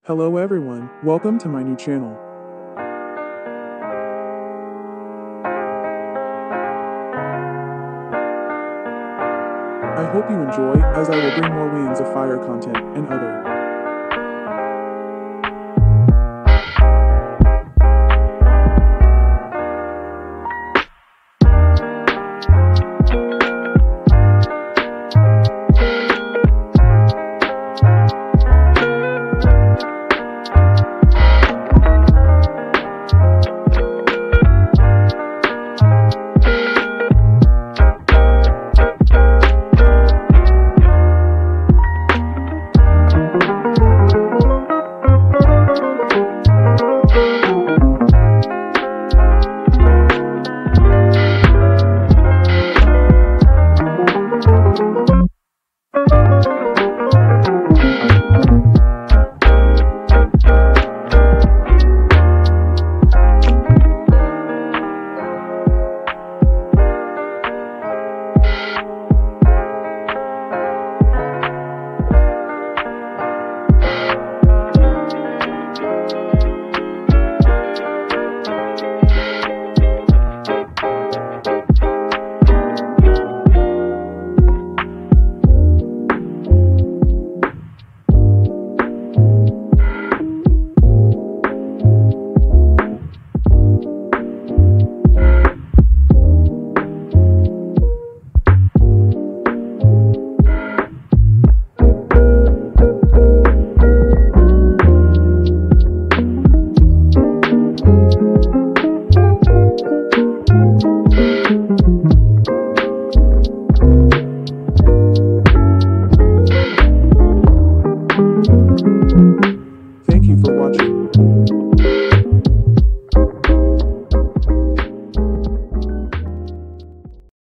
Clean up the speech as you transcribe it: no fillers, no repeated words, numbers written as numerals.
Hello everyone, welcome to my new channel. I hope you enjoy, as I will bring more Wings of Fire content and other. Thank you for watching.